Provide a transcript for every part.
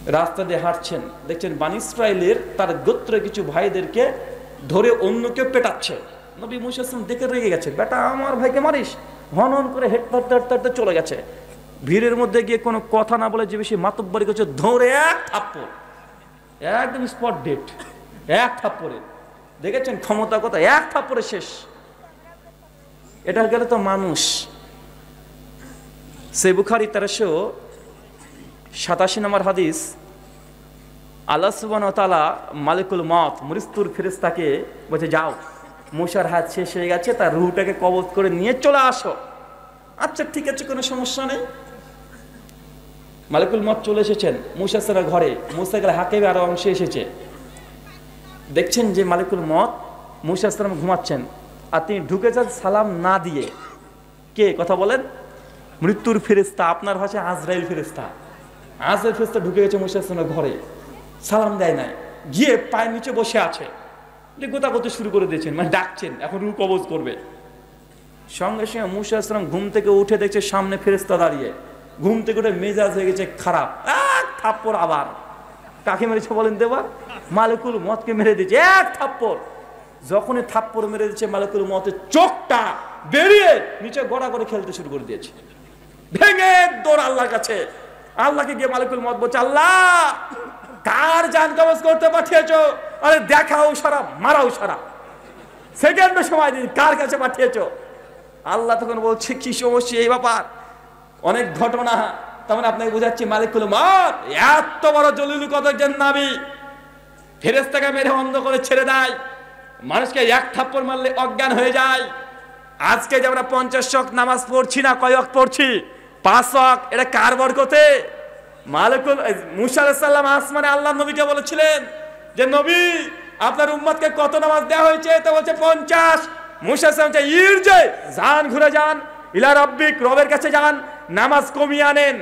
রাস্তা দিয়ে হাঁটছেন, দেখছেন বনী ইসরাইলের তার গোত্রের কিছু ভাইদেরকে ধরে অন্য কেউ পেটাচ্ছে। নবী মুসা দেখে রেগে গেছে, বেটা আমার ভাইকে মারিস, হন হন করে হেঁটতে চলে গেছে। ভিড়ের মধ্যে গিয়ে কোনো কথা না বলে যে বেশি মাতব্বরি করছে, ধরে এক থাপ্পড়, একদম স্পট ডেট, এক থাপ্পড়ে। দেখেছেন ক্ষমতা কথা, এক থাপ্পড়ে শেষ। এটা গেলে তো মানুষ। সে বুখারী 1387 নম্বর হাদিস, আল্লাহ সুবহানাহু ওয়া তাআলা মালিকুল মউত মৃত্যুর ফেরেশতাকে বলছে, যাও মুসার হাত শেষ হয়ে গেছে, তার রূহটাকে কবজ করে নিয়ে চলে আসো। আচ্ছা ঠিক আছে, কোনো সমস্যা নেই। মালিকুল মউত চলে এসেছেন মুসা সালার ঘরে। মুসা গেলে হাকিবে আরো অংশে এসেছে। দেখছেন যে মালিকুল মউত মুসা সালাম ঘুমাচ্ছেন, আর তিনি ঢুকে যান সালাম না দিয়ে। কে কথা বলেন? মৃত্যুর ফেরেশতা, আপনার ভাষায় আজরাইল ফেরেশতা। আজরাইল ফেরেশতা ঢুকে গেছে মুসা সালামের ঘরে, সালাম দেয় নাই, গিয়ে পায়ের নিচে বসে আছে, গোতাগতি শুরু করে দিয়েছেন, মানে ডাকছেন এখন রূহ কবজ করবে। সঙ্গে সঙ্গে মুসা সালাম ঘুম থেকে উঠে দেখছে সামনে ফেরেশতা দাঁড়িয়ে। ঘুম থেকে উঠে মেজাজ হয়ে গেছে খারাপ, এক থাপ্পড়। আবার কাকে মেরেছে বলেন তো? এবার মালিকুল মউতকে মেরে দিয়েছে এক থাপ্পড়। যখনই থাপ্পড় মেরে দিচ্ছে, মালিকুল মউতের চোখটা বেরিয়ে নিচে গড়া করে খেলতে শুরু করে দিয়েছে। ভেঙে দৌড় আল্লাহর কাছে। আল্লাহকে গিয়ে মালিকুল মউত বলছে, আল্লাহ কার জান কবজ করতে পাঠিয়েছো? আরে দেখাও সারা, মারাও সারা, সেকেন্ড সময় দিন, কার কাছে পাঠিয়েছো? আল্লাহ তখন বলছে, কি সমস্যা এই ব্যাপার, অনেক ঘটনা। তখন আপনাকে বুঝাচ্ছি, মালিকুল মউত এত বড় জলিল কদরের নবী, ফেরেশতাকে মেরে অন্ধ করে ছেড়ে দেয়, মানুষকে এক থাপ্পড় মারলে অজ্ঞান হয়ে যায়। আজকে যে আমরা 50 ওয়াক্ত নামাজ পড়ছি না, কয় ওয়াক্ত পড়ছি? 5 ওয়াক্ত। এটা কার বরকতে? মালিকুল মুসা আলাইহিস সালাম আসমানে আল্লাহ নবীকে বলেছিলেন যে, নবী আপনার উম্মতকে কত নামাজ দেওয়া হয়েছে? তো বলছে 50। মুসা আলাইহিস সালাম বলছে, ইরজি, যান ঘুরে যান, ইলা রাব্বিক, রবের কাছে যান, নামাজ কমিয়ে আনেন।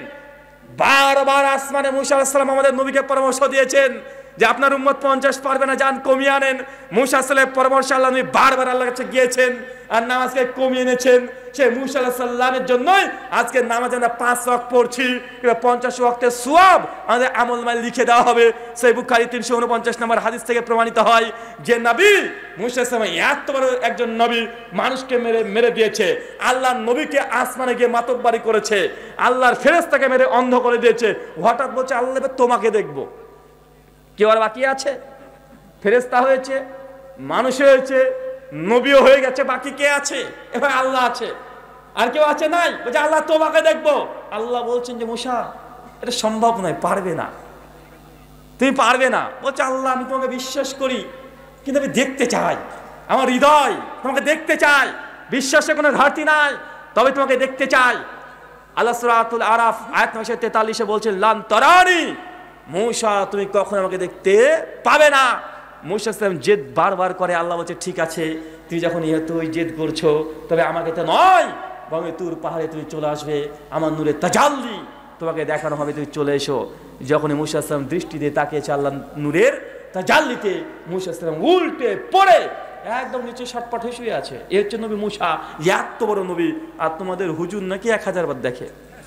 বারবার আসমানে মুসা আলাইহিস সালাম আমাদের নবীকে পরামর্শ দিয়েছেন যে আপনার উম্মত 50 পারবে না, যান কমিয়ে আনেন। মুসা সাল্লাল্লাহু পরামর্শ আল্লাহ নবী বারবার আল্লাহর কাছে গিয়েছেন আর নামাজকে কমিয়ে এনেছেন। সেই মুসা সাল্লাল্লাহর জন্যই আজকে নামাজে আমরা 5 ওয়াক্ত পড়ছি, 50 ওয়াক্তের সওয়াব আমাদের আমলনামায় লিখে দেওয়া হবে। সেই বুখারী 349 নম্বর হাদিস থেকে প্রমাণিত হয় যে নবী মুসা সাল্লাল্লাহু এত বড় একজন নবী, মানুষকে মেরে দিয়েছে, আল্লাহর নবীকে আসমানে গিয়ে মাতব্বরি করেছে, আল্লাহর ফেরেশতাকে মেরে অন্ধ করে দিয়েছে। হঠাৎ বলছে, আল্লাহ তোমাকে দেখবো। কেউ আর বাকি আছে? ফেরেশতা হয়েছে, মানুষ হয়েছে, নবীও হয়ে গেছে, বাকি কে আছে? এবার আল্লাহ আছে, আর কেউ আছে? নাই। বলছে আল্লাহ তোমাকে দেখবো। আল্লাহ বলছেন যে মুসা এটা সম্ভব নয়, পারবে না, তুমি পারবে না। বলছে আল্লাহ আমি তোমাকে বিশ্বাস করি, কিন্তু আমি দেখতে চাই, আমার হৃদয় তোমাকে দেখতে চাই, বিশ্বাসে কোনো ঘাটতি নাই, তবে তোমাকে দেখতে চাই। আল্লাহ সূরাতুল আরাফ আয়াত 43 বলছেন, লান তারানি, মুসা তুমি কখনো আমাকে দেখতে পাবে না। মুসা সাল্লাম জেদ বারবার করে। আল্লাহ বলছে, ঠিক আছে, তুই যখন তুই জেদ করছো, তবে আমাকে তো নয়, বরং তুর পাহাড়ে তুমি চলে আসবে, আমার নূরের তাজাল্লি তোমাকে দেখানো হবে, তুমি চলে এসো। যখনই মুসা সাল্লাম দৃষ্টি দিয়ে তাকিয়েছে আল্লাহ নূরের তাজাল্লিতে, মুসা সাল্লাম উল্টে পড়ে একদম নিচে শটপট হয়ে শুয়ে আছে। এর হচ্ছে নবী মুসা, এত বড় নবী। আর তোমাদের হুজুর নাকি 1000 বার দেখে।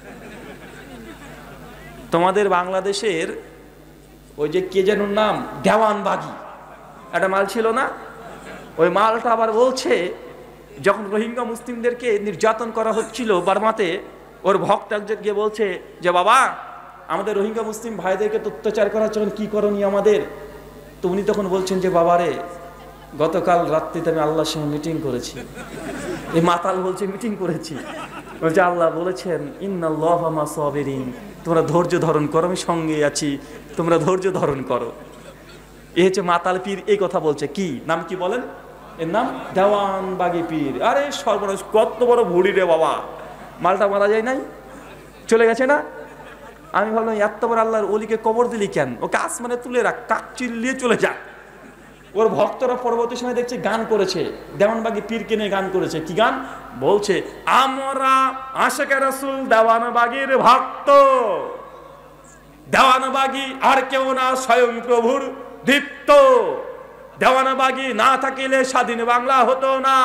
তোমাদের বাংলাদেশের ওই যে কে যেন নাম, দেওয়ানবাগি একটা মাল ছিল না, ওই মালটা আবার বলছে যখন রোহিঙ্গা মুসলিমদেরকে নির্যাতন করা হচ্ছিল বার্মাতে, ওর ভক্ত একজন গিয়ে বলছে যে বাবা আমাদের রোহিঙ্গা মুসলিম ভাইদেরকে অত্যাচার করার জন্য কি করণীয় আমাদের? তো উনি তখন বলছেন যে বাবারে, গতকাল রাত্রিতে আমি আল্লাহর সঙ্গে মিটিং করেছি। এই মাতাল বলছে মিটিং করেছি, বলছে আল্লাহ বলেছেন ইন্নাল্লাহা মা সাবিরিন, তোমরা ধৈর্য ধারণ করো, আমি সঙ্গে আছি, তোমরা ধৈর্য ধারণ করো। এ হচ্ছে মাতাল পীর, এই কথা বলছে। কি নাম কি বলেন? এর নাম দেওয়ানবাগি পীর। আরে সর্বনাশ, কত বড় ভুড়ি রে বাবা, মালটা মারা যায় নাই, চলে গেছে না। আমি ভাবলাম এত বড় আল্লাহর ওলিকে কবর দিলি কেন? ওকে আসমানে তুলে রাখ, কাক চিল্লিয়ে চলে যা। ওর ভক্তরা পরবর্তী সময় দেখছে গান করেছে, দেওয়ানবাগি পীরকে নিয়ে গান করেছে। কি গান বলছে? আমরা আশিকে রাসূল দেওয়ানবাগির ভক্ত, দেওয়ানবাগি আর কেউ না, স্বয়ং প্রভুর দীপ্ত, দেওয়ানবাগি না থাকিলে স্বাধীন বাংলা হতো না,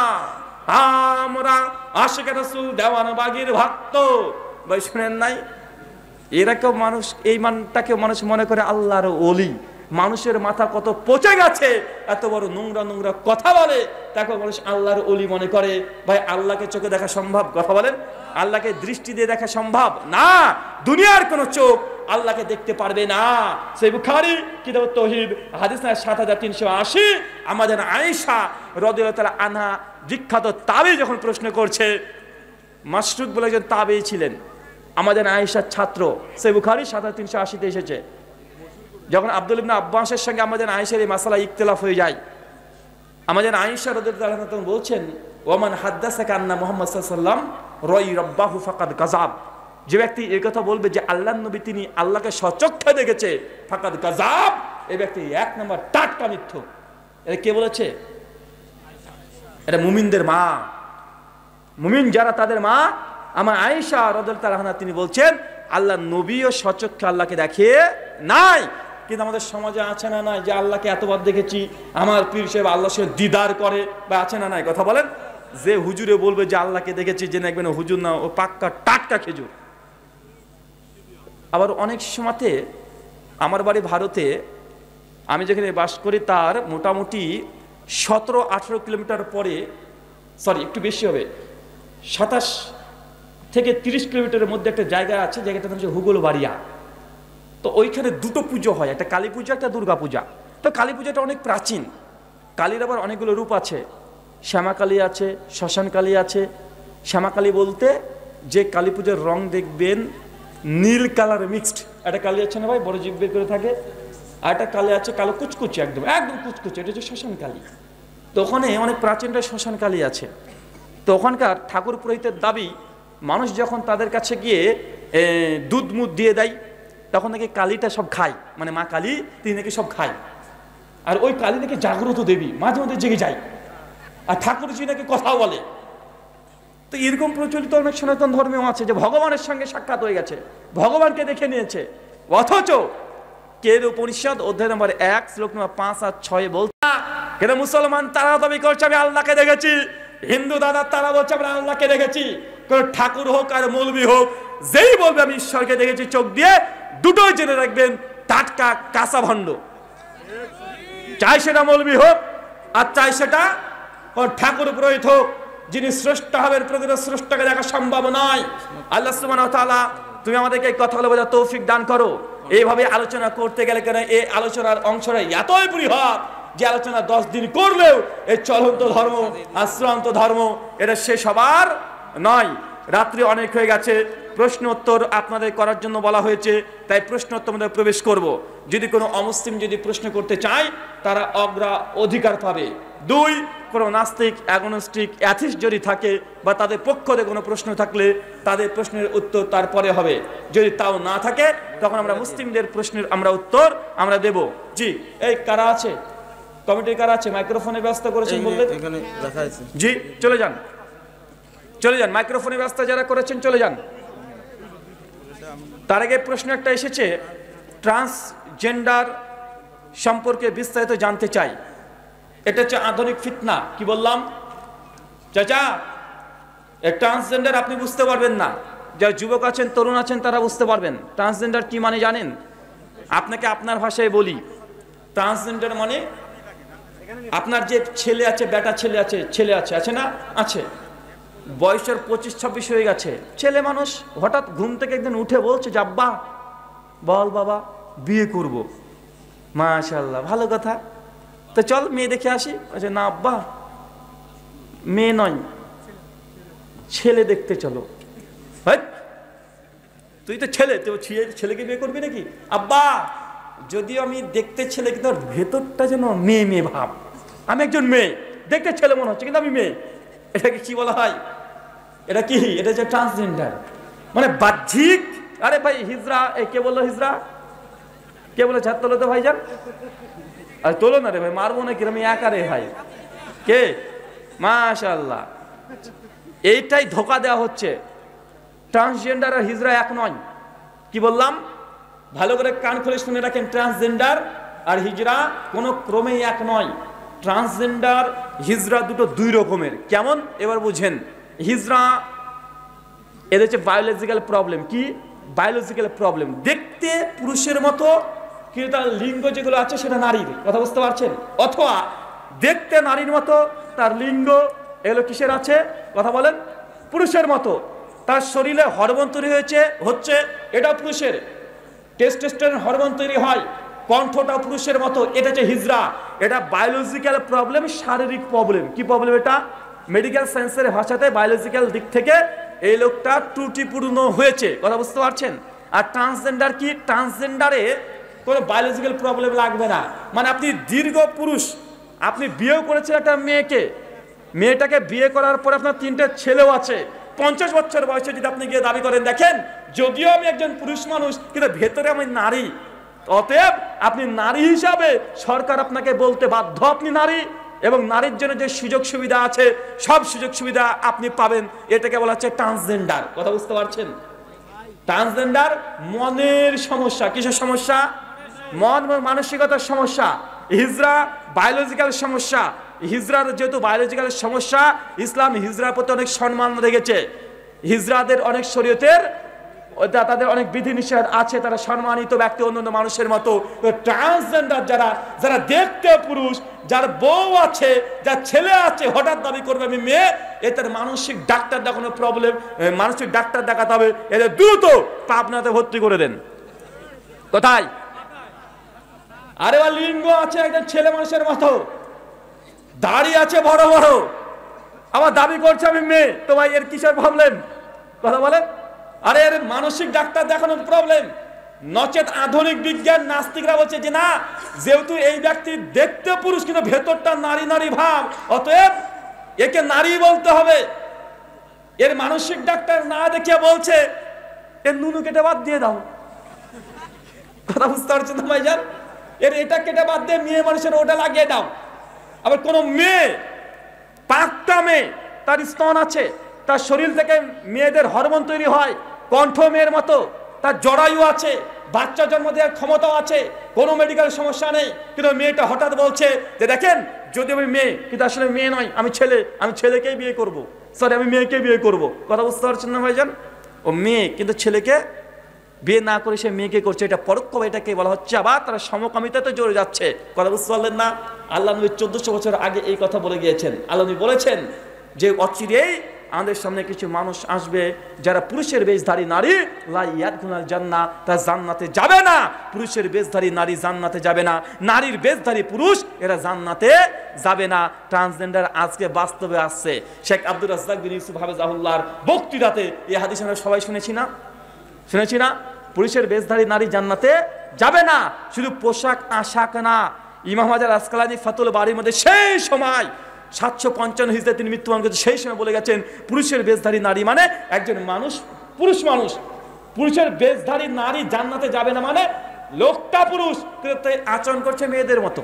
আমরা আশিকে রাসূল দেওয়ানবাগির ভক্ত। ভাই শুনেন নাই? এরা কেউ মানুষ, এই মানটাকে মানুষ মনে করে আল্লাহর ওলি। মানুষের মাথা কত পচে গেছে, এত বড় নোংরা নোংরা কথা বলে, তাকে মানুষ আল্লাহর ওলি মনে করে। ভাই, আল্লাহকে চোখে দেখা সম্ভব? কথা বলেন, আল্লাহকে দৃষ্টি দিয়ে দেখা সম্ভব না। দুনিয়ার কোন চোখ আল্লাহকে দেখতে পারবে না। সহিহ বুখারী কিতাব তাওহীদ হাদিস নাম্বার 7380, আমাদের আয়েশা রাদিয়াল্লাহু তাআলা আনহা বিখ্যাত তাবী যখন প্রশ্ন করছে, মাসরুক বলে একজন তাবী ছিলেন, আমাদের আয়েশার ছাত্র, সহিহ বুখারী 7380 এসেছে। যখন আব্দুল্লাহ ইবনে আব্বাসের সঙ্গে আমাদের আয়েশার এই মাসালা ইখতিলাফ হয়ে যায়, আমাদের আয়েশা রাদিয়াল্লাহু তাআলা বলছেন, ওমান হাদ্দাসাকা আন্না মুহাম্মদ সাল্লাল্লাহু আলাইহি ওয়াসাল্লাম রাই রাব্বাহু ফাকাদ গাযাব, যে ব্যক্তি এই কথা বলবে যে আল্লাহর নবী তিনি আল্লাহকে সচক্ষে দেখেছে, ফাকাদ গাযাব, এই ব্যক্তি এক নম্বর টাটকা মিথ্যুক। এটা কে বলেছে? এটা মুমিনদের মা, মুমিন যারা তাদের মা আমার আয়েশা রাদিয়াল্লাহু তাআলা আনহা, তিনি বলছেন আল্লাহর নবীও সচক্ষে আল্লাহকে দেখে নাই। কিন্তু আমাদের সমাজে আছে না নাই যে আল্লাহকে এতবার দেখেছি, আমার পীর সাহেব আল্লাহর সাথে দিদার করে, বা আছে না নাই? কথা বলেন। যে হুজুরে বলবে যে আল্লাহকে দেখেছি, যে দেখবেন হুজুর না, ও পাক্কা টাটকা খেজুর। আবার অনেক সময়তে আমার বাড়ি ভারতে, আমি যেখানে বাস করি তার মোটামুটি 17-18 কিলোমিটার পরে, সরি একটু বেশি হবে, 27 থেকে 30 কিলোমিটারের মধ্যে একটা জায়গা আছে, জায়গাটার নাম হচ্ছে হুগলবাড়িয়া। তো ওইখানে দুটো পুজো হয়, একটা কালী পূজা, একটা দুর্গা পূজা। তো কালী পূজাটা অনেক প্রাচীন, কালীর আবার অনেকগুলো রূপ আছে, শ্যামা কালী আছে, শ্মশান কালী আছে। শ্যামা কালী বলতে যে কালী পূজার রং দেখবেন নীল কালার মিক্সড, একটা কালী আছে না ভাই, বড় জিভ বের করে থাকে, আর একটা কালী আছে কালো কুচকুচি, একদম একদম কুচকুচি, এটা হচ্ছে শ্মশান কালী। তো ওখানে অনেক প্রাচীনটা শ্মশান কালী আছে। তো ওখানকার ঠাকুর পুরোহিতের দাবি, মানুষ যখন তাদের কাছে গিয়ে দুধ মুধ দিয়ে দেয়, তখন নাকি কালীটা সব খায়, মানে মা কালী তিনি নাকি সব খায়। আর ওই কালী নাকি জাগ্রত দেবী, মাঝে মাঝে জেগে যায়, আর ঠাকুরজি নাকি কথা বলে। তো এরকম প্রচলিত অনেক সনাতন ধর্মেও আছে যে ভগবানের সঙ্গে সাক্ষাৎ হয়ে গেছে, ভগবানকে দেখে নিয়েছে। অথচ কের উপনিষদ অধ্যায় নম্বর 1 শ্লোক নম্বর 5 আর 6 বলছে, কেন মুসলমান তারা দাবি করছে আমি আল্লাহকে দেখেছি, হিন্দু দাদা তারা বলছে আমরা আল্লাহকে দেখেছি। কোন ঠাকুর হোক আর মৌলবি হোক, যেই বলবে আমি ঈশ্বরকে দেখেছি চোখ দিয়ে, দুটোই জেনে রাখবেন টাটকা কাঁচা ভণ্ড। চাই সেটা মৌলবি হোক আর চাই সেটা ঠাকুর পুরোহিত হোক, যিনি স্রষ্টা হবেন, প্রকৃত স্রষ্টাকে দেখা সম্ভব নয়। আল্লাহ সুবহানাহু ওয়া তাআলা তুমি আমাদেরকে এই কথাগুলো বোঝার তৌফিক দান করো। এইভাবে আলোচনা করতে গেলে কেন এই আলোচনার অংশটা এতই বৃহৎ যে আলোচনা 10 দিন করলেও এই চলন্ত ধর্ম, আশ্রান্ত ধর্ম, এটা শেষ হবার নয়। রাত্রি অনেক হয়ে গেছে, প্রশ্ন উত্তর আপনাদের করার জন্য বলা হয়েছে, তাই প্রশ্ন উত্তর মধ্যে প্রবেশ করব। যদি কোনো অমুসলিম যদি প্রশ্ন করতে চায়, তারা অধিকার পাবে। 2, কোনো নাস্তিক, অ্যাগনস্টিক, অ্যাথিস্ট যদি থাকে বা তাদের পক্ষ থেকে কোনো প্রশ্ন থাকলে তাদের প্রশ্নের উত্তর তারপরে হবে। যদি তাও না থাকে, তখন আমরা মুসলিমদের প্রশ্নের উত্তর আমরা দেব। জি, এই কারা আছে, কমিটির কারা আছে, মাইক্রোফোনের ব্যবস্থা করেছেন বললেন? জি, চলে যান, চলে যান, মাইক্রোফোনের ব্যবস্থা যারা করেছেন চলে যান। তার আগে প্রশ্ন একটা এসেছে, ট্রান্সজেন্ডার সম্পর্কে বিস্তারিত জানতে চাই। এটা হচ্ছে আধুনিক ফিতনা। কি বললাম চাচা? ট্রান্সজেন্ডার আপনি বুঝতে পারবেন না, যারা যুবক আছেন, তরুণ আছেন, তারা বুঝতে পারবেন। ট্রান্সজেন্ডার কি মানে জানেন? আপনাকে আপনার ভাষায় বলি, ট্রান্সজেন্ডার মানে আপনার যে ছেলে আছে, বেটা ছেলে আছে, আছে না? আছে, বয়সের 25-26 হয়ে গেছে, ছেলে মানুষ, হঠাৎ ঘুম থেকে একদিন উঠে বলছে যে আব্বা, বল বাবা বিয়ে করব। মাশাআল্লাহ, ভালো কথা, তো চল মেয়ে দেখে আসি। আচ্ছা না আব্বা, মেয়ে নয়, ছেলে দেখতে চলো। তুই তো ছেলে, তো ছেলেকে বিয়ে করবি নাকি? আব্বা, যদিও আমি দেখতে ছেলে, কিন্তু ভেতরটা যেন মেয়ে মেয়ে ভাব। আমি একজন মেয়ে, দেখতে ছেলে মনে হচ্ছে, কিন্তু আমি মেয়ে। এটাকে কি বলা হয়? এটা কি? এটা হচ্ছে ট্রান্সজেন্ডার, মানে বাহ্যিক। আরে ভাই হিজরা, কে বললো হিজরা? কে বলে? ছাত্র তোলো তো ভাইজান, আর তোলো না রে ভাই, মারবো না কিরম একা রে ভাই। কে? মাশাআল্লাহ, এইটাই ধোকা দেওয়া হচ্ছে। ট্রান্সজেন্ডার আর হিজরা এক নয়। কি বললাম? ভালো করে কান খুলে শুনে রাখেন, ট্রান্সজেন্ডার আর হিজরা কোনো ক্রমেই এক নয়। ট্রান্সজেন্ডার হিজরা দুটো 2 রকমের। কেমন? এবার বুঝেন। হিজরা এদের হচ্ছে বায়োলজিক্যাল প্রবলেম। কি বায়োলজিক্যাল প্রবলেম, দেখতে পুরুষের মতো কিন্তু তার লিঙ্গ যেগুলো আছে সেটা নারীর, কথা বুঝতে পারছেন? অথবা দেখতে নারীর মতো তার লিঙ্গ এগুলো কিসের আছে, কথা বলেন, পুরুষের মতো। তার শরীরে হরমোন তৈরি হচ্ছে এটা পুরুষের, টেস্টোস্টেরন হরমোন তৈরি হয়, কণ্ঠটা পুরুষের মতো, এটা হচ্ছে হিজরা। এটা বায়োলজিক্যাল প্রবলেম, শারীরিক প্রবলেম। কি প্রবলেম এটা? মেডিকেল সায়েন্সের ভাষাতে বায়োলজিক্যাল দিক থেকে এই লোকটা ত্রুটিপূর্ণ হয়েছে, কথা বুঝতে পারছেন? আর ট্রান্সজেন্ডার কি? ট্রান্সজেন্ডারে কোনো বায়োলজিক্যাল প্রবলেম লাগবে না। মানে আপনি দীর্ঘ পুরুষ, আপনি বিয়ে করেছেন একটা মেয়েটাকে বিয়ে করার পর আপনার 3টে ছেলেও আছে, 50 বছর বয়সে যদি আপনি গিয়ে দাবি করেন দেখেন যদিও আমি একজন পুরুষ মানুষ কিন্তু ভেতরে আমি নারী, অতএব আপনি নারী হিসাবে সরকার আপনাকে বলতে বাধ্য আপনি নারী, এবং নারীর জন্য যে সুযোগ সুবিধা আছে সব সুযোগ সুবিধা আপনি পাবেন। এটাকে বলা হচ্ছে ট্রান্সজেন্ডার, কথা বুঝতে পারছেন? ট্রান্সজেন্ডার মনের সমস্যা। কিসের সমস্যা? মন মানসিকতার সমস্যা। হিজরা বায়োলজিক্যাল সমস্যা। হিজরার যেহেতু বায়োলজিক্যাল সমস্যা, ইসলাম হিজরার প্রতি অনেক সম্মান রেখেছে। হিজরাদের অনেক শরীয়তের তাদের অনেক বিধিনিষেধ আছে, তারা সম্মানিত ব্যক্তি অন্যান্য মানুষের মতো। ট্রান্সজেন্ডার যারা দেখতে পুরুষ, যার বউ আছে, যার ছেলে আছে, হঠাৎ দাবি করবে আমি মেয়ে, এদের মানসিক ডাক্তার দেখানো প্রবলেম, মানসিক ডাক্তার দেখাতে হবে, এদের দ্রুত পাবনাতে ভর্তি করে দেন। কোথায়? আরে ওর লিঙ্গ আছে একজন ছেলে মানুষের মতো, দাড়ি আছে বড় বড়, আবার দাবি করছে আমি মেয়ে, তো ভাই এর কিসের প্রবলেম, কথা বলেন? আরে এর মানসিক ডাক্তার দেখানোর প্রবলেম। নচেত আধুনিক বিজ্ঞান নাস্তিকরা বলছে যে না, যেহেতু এই ব্যক্তি দেখতে পুরুষ কিন্তু ভেতরটা নারী নারী ভাব, অতএব একে নারী বলতে হবে। এর মানসিক ডাক্তার না দেখিয়ে বলছে এর নুনু কেটে বাদ দিয়ে দাও, কথা বুঝতে পারছেন তো ভাইজান? এর এটা কেটে বাদ দিয়ে মেয়ে মানুষের ওটা লাগিয়ে দাও। আবার কোন মেয়ে, পাক্তা মেয়ে, তার স্তন আছে, তার শরীর থেকে মেয়েদের হরমোন তৈরি হয়, কণ্ঠ মেয়ের মতো, তার জরায়ু আছে, বাচ্চা জন্ম দেওয়ার ক্ষমতাও আছে, কোনো মেডিকেল সমস্যা নেই, কিন্তু মেয়েটা হঠাৎ বলছে যে দেখেন যদি আমি মেয়ে, কিন্তু আসলে মেয়ে নয়, আমি ছেলে, আমি ছেলেকেই বিয়ে করব, সরি আমি মেয়েকে বিয়ে করব, কথা বুঝতে পারছেন না ভাইজান? ও মেয়ে কিন্তু ছেলেকে বিয়ে না করে সে মেয়েকে করছে, এটা পরোক্ষ, এটাকে বলা হচ্ছে আবার তারা সমকামিতাতে জড়ে যাচ্ছে, কথা বুঝতে পারলেন না? আল্লাহ নবী 1400 বছর আগে এই কথা বলে গিয়েছেন। আল্লাহ নবী বলেছেন যে অচিরেই আমাদের সামনে কিছু মানুষ আসবে যারা পুরুষের বেশধারী নারী, লা ইয়াদখুলুল জান্নাহ, তা জান্নাতে যাবে না। পুরুষের বেশধারী নারী জান্নাতে যাবে না, নারীর বেশধারী পুরুষ এরা জান্নাতে যাবে না। ট্রান্সজেন্ডার আজকে বাস্তবে আসছে। শেখ আব্দুর রাজ্জাক বিন ইউসুফ হাফেজাহুল্লাহর বক্তৃতাতে এই হাদিস আমরা সবাই শুনেছি না? পুরুষের বেশধারী নারী জান্নাতে যাবে না। শুধু পোশাক আশাক না, ইমাম হাজার আসকালানি ফাতুল বাড়ির মধ্যে সেই সময় 755 হিজরিতে তিনি মৃত্যুবরণ করেছেন, সেই সময় বলে গেছেন পুরুষের বেশধারী নারী মানে একজন মানুষ, পুরুষ মানুষ। পুরুষের বেশধারী নারী জান্নাতে যাবে না মানে লোকটা পুরুষ কিন্তু আচরণ করছে মেয়েদের মতো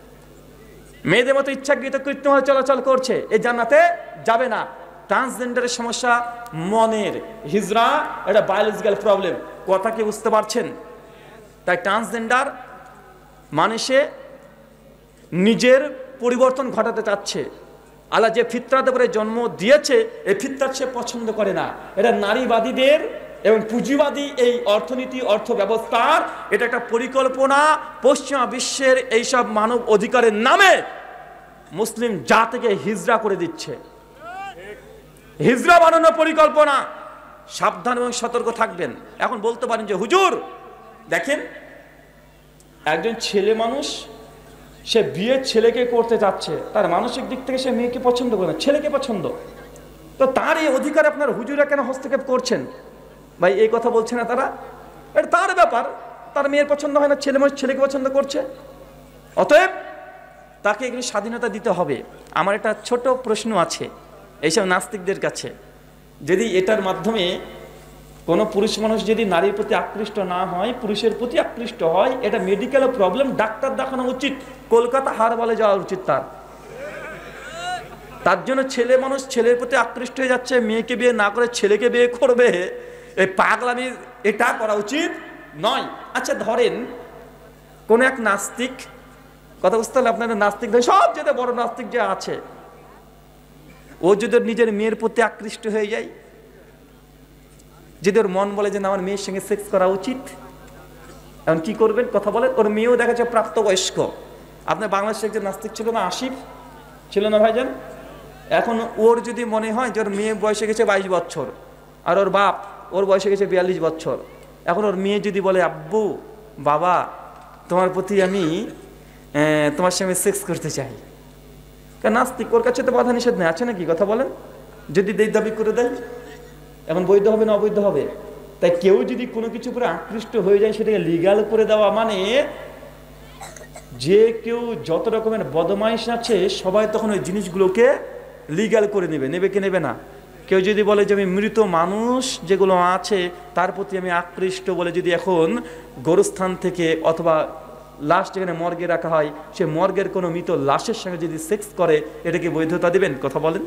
ইচ্ছাকৃত কৃত্রিমভাবে চলাচল করছে, এই জান্নাতে যাবে না। ট্রান্সজেন্ডারের সমস্যা মনের, হিজরা এটা বায়োলজিক্যাল প্রবলেম, কথা কি বুঝতে পারছেন? তাই ট্রান্সজেন্ডার মানুষে নিজের পরিবর্তন ঘটাতে চাচ্ছে। আল্লাহ যে ফিতরাতে করে জন্ম দিয়েছে এই ফিতরাত সে পছন্দ করে না। এটা নারীবাদীদের এবং পুঁজিবাদী এই অর্থনীতি অর্থ ব্যবস্থার এটা একটা পরিকল্পনা। পশ্চিমা বিশ্বের এইসব মানব অধিকারের নামে মুসলিম জাতিকে হিজরা করে দিচ্ছে, হিজরা বানানোর পরিকল্পনা। সাবধান এবং সতর্ক থাকবেন। এখন বলতে পারেন যে হুজুর দেখেন একজন ছেলে মানুষ সে বিয়ে ছেলেকে করতে যাচ্ছে, তার মানসিক দিক থেকে সে মেয়েকে পছন্দ করে না, ছেলেকে পছন্দ, তো তার এই অধিকার আপনার হুজুরা কেন হস্তক্ষেপ করছেন? ভাই এই কথা বলছে না তারা, এটা তার ব্যাপার, তার মেয়ের পছন্দ হয় না, ছেলে মানুষ ছেলেকে পছন্দ করছে, অতএব তাকে একটু স্বাধীনতা দিতে হবে। আমার একটা ছোট প্রশ্ন আছে এইসব নাস্তিকদের কাছে, যদি এটার মাধ্যমে কোনো পুরুষ মানুষ যদি নারীর প্রতি আকৃষ্ট না হয়, পুরুষের প্রতি আকৃষ্ট হয়, এটা মেডিকেল প্রবলেম, ডাক্তার দেখানো উচিত, কলকাতা হারবালে যাওয়া উচিত তার জন্য ছেলে মানুষ ছেলের প্রতি আকৃষ্ট হয়ে যাচ্ছে, মেয়েকে বিয়ে না করে ছেলেকে বিয়ে করবে, এই পাগলামি এটা করা উচিত নয়। আচ্ছা ধরেন কোন এক নাস্তিক, কথা বুঝতে হলে আপনাদের নাস্তিক সব যেতে বড় নাস্তিক যে আছে, ও যদি নিজের মেয়ের প্রতি আকৃষ্ট হয়ে যায়, যদি ওর মন বলে যে না আমার মেয়ের সঙ্গে সেক্স করা উচিত, এখন কি করবেন কথা বলেন? ওর মেয়েও দেখা যাচ্ছে প্রাপ্তবয়স্ক। আপনার বাংলাদেশে একজন নাস্তিক ছিল না, আসিফ ছিল না ভাইজান? এখন ওর যদি মনে হয় যে ওর মেয়ে বয়সে গেছে 22 বছর আর ওর বাপ ওর বয়সে গেছে 42 বছর, এখন ওর মেয়ে যদি বলে আব্বু বাবা তোমার প্রতি আমি তোমার সঙ্গে সেক্স করতে চাই, কারণ নাস্তিক, ওর কাছে তো বাধা নিষেধ নেই, আছে নাকি কথা বলেন? যদি দাবি করে দেয়, এখন বৈধ হবে না অবৈধ হবে? তাই কেউ যদি কোনো কিছু করে আকৃষ্ট হয়ে যায় সেটাকে লিগাল করে দেওয়া মানে যে কেউ যত রকমের বদমাইশ আছে সবাই তখন ওই জিনিসগুলোকে লিগাল করে নেবে কি নেবে না? কেউ যদি বলে যে আমি মৃত মানুষ যেগুলো আছে তার প্রতি আমি আকৃষ্ট বলে যদি এখন গোরস্থান থেকে অথবা লাশ যেখানে মর্গে রাখা হয় সে মর্গের কোনো মৃত লাশের সঙ্গে যদি সেক্স করে এটাকে বৈধতা দিবেন কথা বলেন?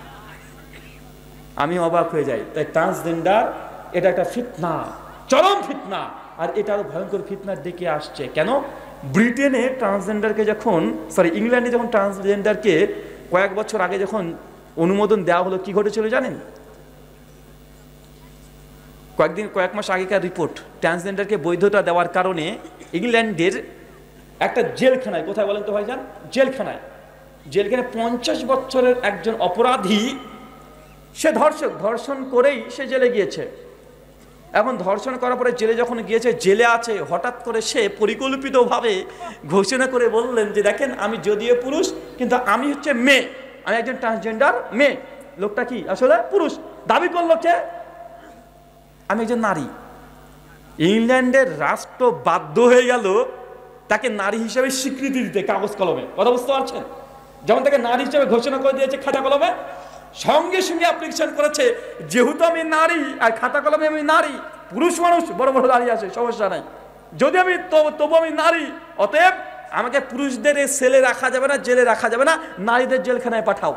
আমি অবাক হয়ে যাই। তাই ট্রান্সজেন্ডার এটা একটা ফিতনা, চরম ফিতনা, আর এটা আরো ভয়ঙ্কর ফিতনার দিকে আসছে। কেন? ব্রিটেনে ট্রান্সজেন্ডারকে যখন ইংল্যান্ডে যখন ট্রান্সজেন্ডারকে কয়েক বছর আগে যখন অনুমোদন দেওয়া হলো, কি ঘটেছিল জানেন? কয়েক মাস আগেকার রিপোর্ট, ট্রান্সজেন্ডারকে বৈধতা দেওয়ার কারণে ইংল্যান্ডের একটা জেলখানায়, কোথায় বলেন তো ভাইজান? জেলখানায় 50 বছরের একজন অপরাধী, সে ধর্ষণ করেই সে জেলে গিয়েছে। এখন ধর্ষণ করার পরে জেলে যখন গিয়েছে, জেলে আছে, হঠাৎ করে সে পরিকল্পিতভাবে ঘোষণা করে বললেন যে দেখেন আমি যদিও পুরুষ কিন্তু আমি হচ্ছে মেয়ে, আমি একজন ট্রান্সজেন্ডার মেয়ে। লোকটা কি আসলে পুরুষ, দাবি করলো যে আমি একজন নারী। ইংল্যান্ডের রাষ্ট্র বাধ্য হয়ে গেল তাকে নারী হিসেবে স্বীকৃতি দিতে, কাগজ কলমে, কথা বুঝতে পারছেন? যেমন তাকে নারী হিসেবে ঘোষণা করে দিয়েছে খাতা কলমে, সঙ্গে সঙ্গে অ্যাপ্লিকেশন করেছে যেহেতু আমি নারী আর খাতা কলমে আমি নারী, পুরুষ মানুষ বড় বড় দাঁড়িয়ে আছে সমস্যা নাই, যদি আমি তবু আমি নারী, অতএব আমাকে পুরুষদের এই সেলে রাখা যাবে না, জেলে রাখা যাবে না, নারীদের জেলখানায় পাঠাও।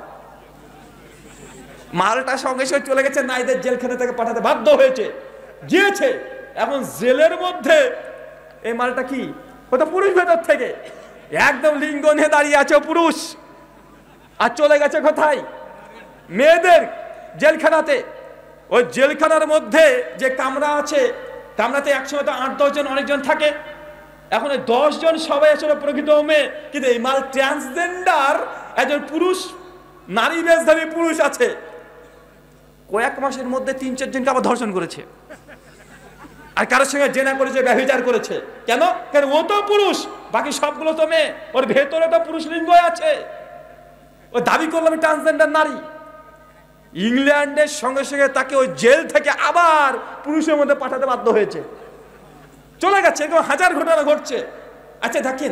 মালটা সঙ্গে সঙ্গে চলে গেছে, নারীদের জেলখানায় তাকে পাঠাতে বাধ্য হয়েছে, গিয়েছে। এখন জেলের মধ্যে এই মালটা কি হয়তো পুরুষ, ভেতর থেকে একদম লিঙ্গ নিয়ে দাঁড়িয়ে আছে পুরুষ, আর চলে গেছে কোথায়? মেয়েদের জেলখানাতে। ওই জেলখানার মধ্যে যে কামরা আছে, কামরাতে একসময় তো 8-10 জন অনেকজন থাকে, এখন ওই 10 জন সবাই আসলে প্রকৃত মেয়ে, কিন্তু এই মাল ট্রান্সজেন্ডার একজন পুরুষ, নারী বেশধারী পুরুষ আছে। কয়েক মাসের মধ্যে 3-4 জনকে আবার ধর্ষণ করেছে, আর কারোর সঙ্গে জেনা করেছে, ব্যভিচার করেছে। কেন? কারণ ও তো পুরুষ, বাকি সবগুলো তো মেয়ে, ওর ভেতরে তো পুরুষ লিঙ্গ আছে। ও দাবি করলাম ট্রান্সজেন্ডার নারী। ইংল্যান্ডের সঙ্গে সঙ্গে তাকে ওই জেল থেকে আবার পুরুষের মধ্যে পাঠাতে বাধ্য হয়েছে, চলে গেছে। এরকম হাজার ঘটনা ঘটছে। আচ্ছা দেখেন,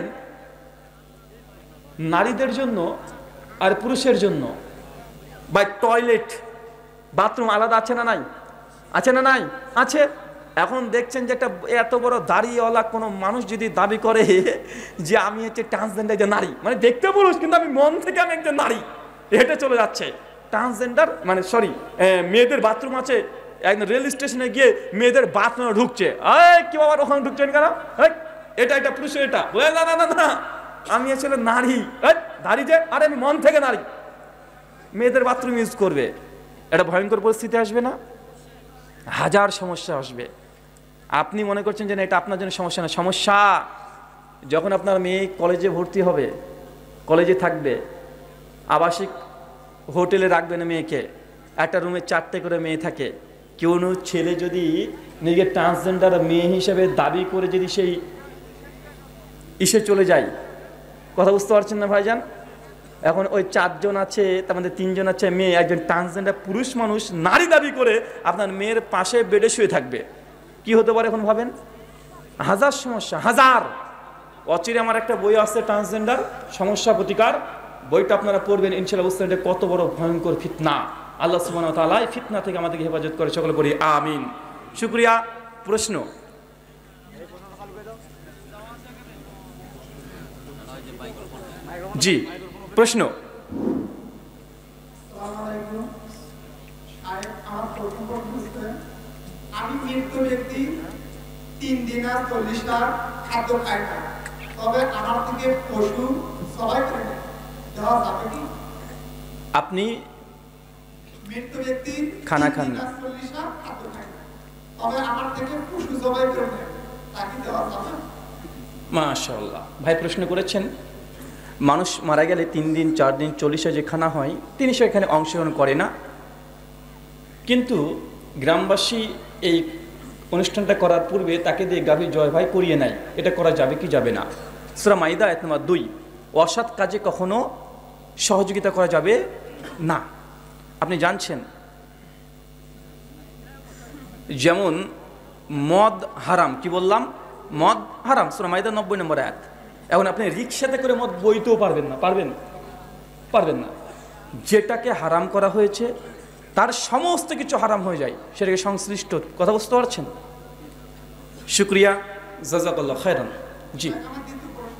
নারীদের জন্য আর পুরুষের জন্য বা টয়লেট বাথরুম আলাদা আছে না নাই? আছে না নাই? আছে। এখন দেখছেন যে একটা এত বড় দাড়িওয়ালা কোনো মানুষ যদি দাবি করে যে আমি হচ্ছে ট্রান্সজেন্ডার যে নারী, মানে দেখতে পুরুষ কিন্তু আমি মন থেকে আমি একজন নারী, হেঁটে চলে যাচ্ছে। ট্রান্সজেন্ডার মানে মেয়েদের বাথরুম আছে, একদম রেল স্টেশনে গিয়ে মেয়েদের বাথরুমে ঢুকছে। কি বাবা ওখানে ঢুকছেন কেন? এটা পুরুষের, এটা বলে না না না না আমি আসলে নারী, নারী যে, আরে আমি মন থেকে নারী। মেয়েদের বাথরুম ইউজ করবে, এটা ভয়ঙ্কর পরিস্থিতি আসবে না? হাজার সমস্যা আসবে। আপনি মনে করছেন যে না এটা আপনার জন্য সমস্যা না, সমস্যা যখন আপনার মেয়ে কলেজে ভর্তি হবে, কলেজে থাকবে, আবাসিক হোটেলে রাখবেন মেয়েকে, একটা রুমে 4টে করে মেয়ে থাকে, কেউ ছেলে যদি নিজের ট্রান্সজেন্ডার মেয়ে হিসেবে দাবি করে যদি সেই ইসে চলে যায়, কথা বুঝতে পারছেন না ভাইজান? এখন ওই 4 জন আছে, তার মধ্যে 3 জন আছে মেয়ে, একজন ট্রান্সজেন্ডার পুরুষ মানুষ নারী দাবি করে আপনার মেয়ের পাশে বেডে শুয়ে থাকবে, কি হতে পারে এখন ভাবেন? হাজার সমস্যা, হাজার। অচিরে আমার একটা বই আছে ট্রান্সজেন্ডার সমস্যা প্রতিকার, বইটা আপনারা পড়বেন, ইনশাআল্লাহ বুঝতে পারবেন কত বড় ভয়ঙ্কর ফিতনা। আল্লাহ সুবহানাহু ওয়া তাআলা এই ফিতনা থেকে আমাদেরকে হেফাজত করে, সকলে বলি আমিন। শুকরিয়া। প্রশ্ন? জি, প্রশ্ন। আমি মৃত্যু ব্যক্তি, 3 দিন আর 40টা খাদ্য খাই না, তবে আমার থেকে পশু সবাই করে দেওয়া যাবে কি? আপনি মৃত্যু ব্যক্তি খানা খান না, তবে আমার থেকে পশু জবাই করে নেয়, তা কি দেওয়া যাবে? মাশাআল্লাহ, ভাই প্রশ্ন করেছেন মানুষ মারা গেলে 3 দিন 4 দিন 40 যে খানা হয় তিনি সেখানে অংশগ্রহণ করে না, কিন্তু গ্রামবাসী এই অনুষ্ঠানটা করার পূর্বে তাকে দিয়ে গাভী জয় ভাই করিয়ে নেয়, এটা করা যাবে কি যাবে না? সূরা মাইদা আয়াত নম্বর 2। অসৎ কাজে কখনো সহযোগিতা করা যাবে না। আপনি জানছেন যেমন মদ হারাম, কি বললাম? মদ হারাম, সূরা মাইদা 90 নম্বর আয়াত। এখন আপনি রিকশাতে করে মদ বইতেও পারবেন না, পারবেন না। যেটাকে হারাম করা হয়েছে তার সমস্ত কিছু হারাম হয়ে যায়, সেটাকে সংশ্লিষ্ট। কথা বুঝতে পারছেন? শুকরিয়া, জাযাকাল্লাহ খায়রান। জি, আমার দ্বিতীয় প্রশ্ন,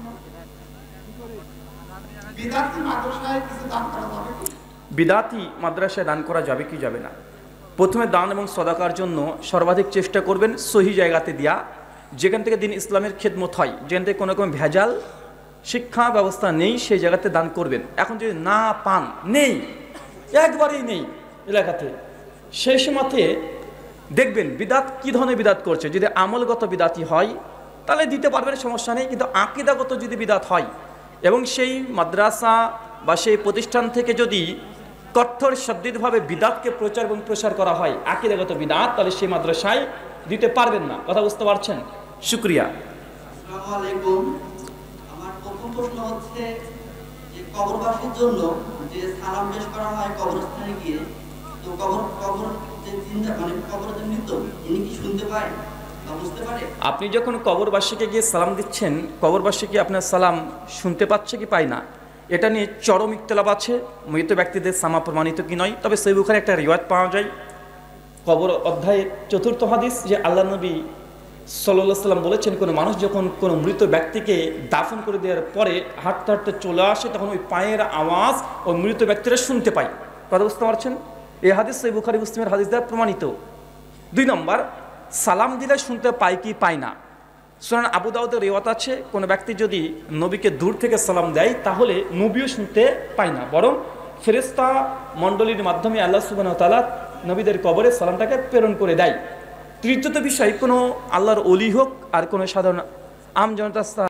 বিদ্যার্থী মাদ্রাসায় কিছু দান করা যাবে কি? বিদাতি মাদ্রাসায় দান করা যাবে কি যাবে না? প্রথমে দান এবং সদাকার জন্য সর্বাধিক চেষ্টা করবেন সহি জায়গাতে দেয়া, যেখান থেকে দিন ইসলামের খেদমত হয়, যেখান থেকে কোনো রকম ভেজাল শিক্ষা ব্যবস্থা নেই, সেই জায়গাতে দান করবেন। এখন যদি না পান, নেই, একবারেই নেই এলাকাতে, সেই সময়তে দেখবেন বিদাত কি ধরনের বিদাত করছে। যদি আমলগত বিদাতি হয় তাহলে দিতে পারবেন, সমস্যা নেই। কিন্তু আকীদাগত যদি বিদাত হয় এবং সেই মাদ্রাসা বা সেই প্রতিষ্ঠান থেকে যদি কঠোর সদ্দিতভাবে বিদাতকে প্রচার এবং প্রসার করা হয়, আকীদাগত বিদাত, তাহলে সেই মাদ্রাসায় দিতে পারবেন না। কথা বুঝতে পারছেন? শুকরিয়া। আসসালামু আলাইকুম। আমার প্রথম প্রশ্ন হচ্ছে যে কবরবাসীর জন্য যে সালাম পেশ করা হয় কবরস্থানে গিয়ে, তো কবর যে চিন্তা মানে কবর যে মৃত, ইনি কি শুনতে পায় বা বুঝতে পারে? আপনি যখন কবরবাসীকে গিয়ে সালাম দিচ্ছেন, কবরবাসী কি আপনার সালাম শুনতে পাচ্ছে কি পায় না, এটা নিয়ে চরম ইখতিলাফ আছে। মৃত ব্যক্তিদের সামা প্রমাণিত কি নয়, তবে সহিহ বুখারী একটা রিওয়ায়াত পাওয়া যায় কবর অধ্যায়ের 4th হাদিস, যে আল্লাহ নবী সাল্লাল্লাহু আলাইহি সাল্লাম বলেছেন, কোনো মানুষ যখন কোনো মৃত ব্যক্তিকে দাফন করে দেওয়ার পরে হাঁটতে হাঁটতে চলে আসে, তখন ওই পায়ের আওয়াজ ওই মৃত ব্যক্তিরা শুনতে পায়। কথা বুঝতে পারছেন? এই হাদিস সহিহ বুখারী মুসলিমের হাদিস দ্বারা প্রমাণিত। 2 নম্বর, সালাম দিলে শুনতে পায় কি পায় না। সুনান আবু দাউদের রিওয়ায়াত আছে, কোনো ব্যক্তি যদি নবীকে দূর থেকে সালাম দেয় তাহলে নবীও শুনতে পায় না, বরং ফেরেশতা মণ্ডলীর মাধ্যমে আল্লাহ সুবহানাহু ওয়া তাআলা নবীদের কবরে সালামটাকে প্রেরণ করে দেয়। তৃতীয়ত বিষয়, কোনো আল্লাহর ওলি হোক আর কোনো সাধারণ আম জনতা